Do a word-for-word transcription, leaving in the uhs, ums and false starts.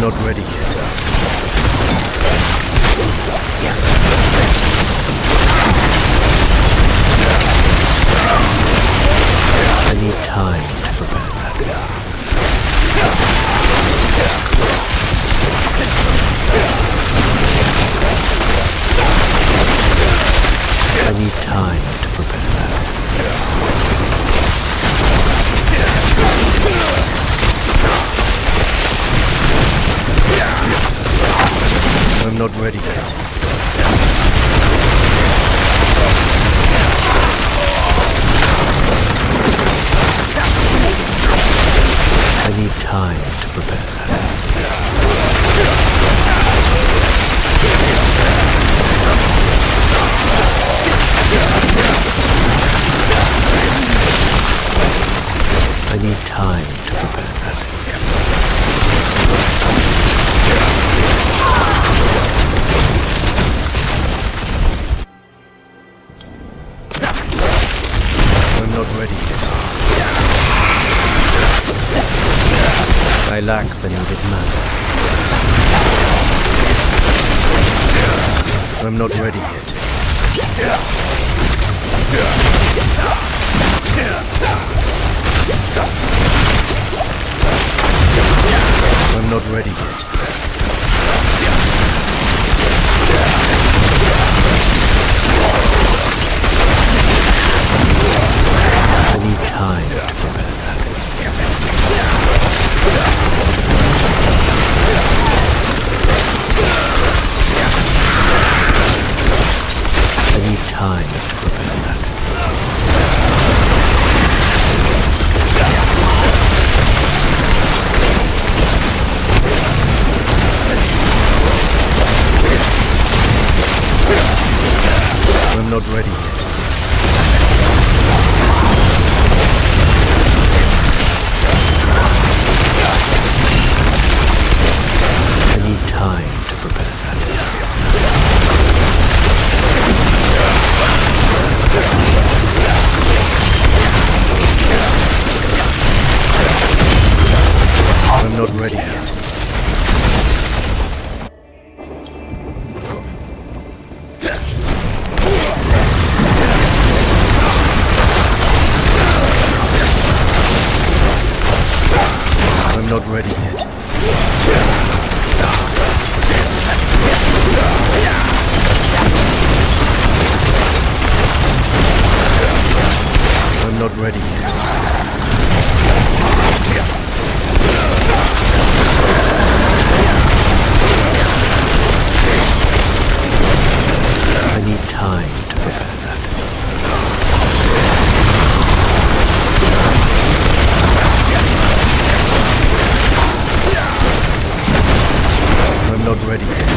not ready yet. I need time to prepare that. I need time to prepare that. I'm not ready yet. I need time to prepare that. I need time to prepare that. I'm not ready yet. I lack the needed mana. I'm not ready yet. I'm not ready yet. I need time to prepare that. I need time to prepare that. I'm not ready yet. I need time to prepare that. I'm not ready yet. I'm not ready yet. I'm not ready yet. I need time to prepare that. I'm not ready yet.